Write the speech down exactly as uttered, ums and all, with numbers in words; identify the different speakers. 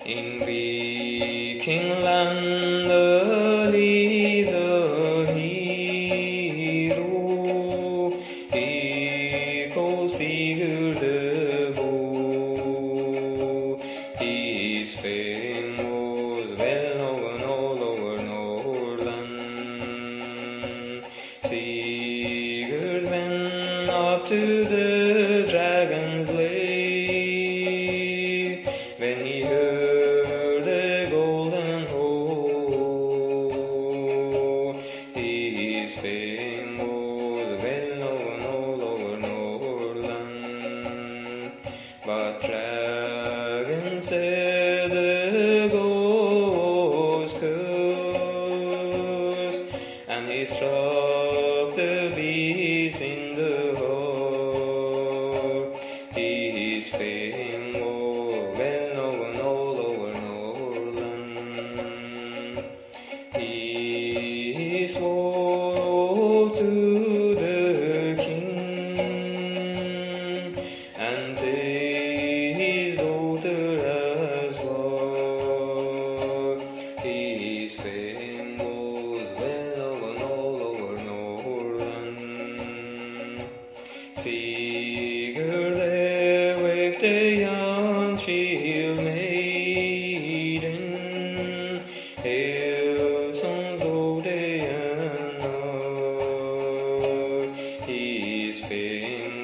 Speaker 1: In vikingland early the hero, he called Sigurd the Bold. His fame was well known all over Nordland. Sigurd went up to the dragon's lair when he heard the golden hoard. His fame was well known all over Nordland, but dragons said the gold was cursed, and he struck the beast in the heart. His fame was well known all over Nordland. He swore to the king and take his daughter as wife. His fame was well known all over Nordland. Sigurd there waked a young shield-maiden, hail sons of day and night. His fame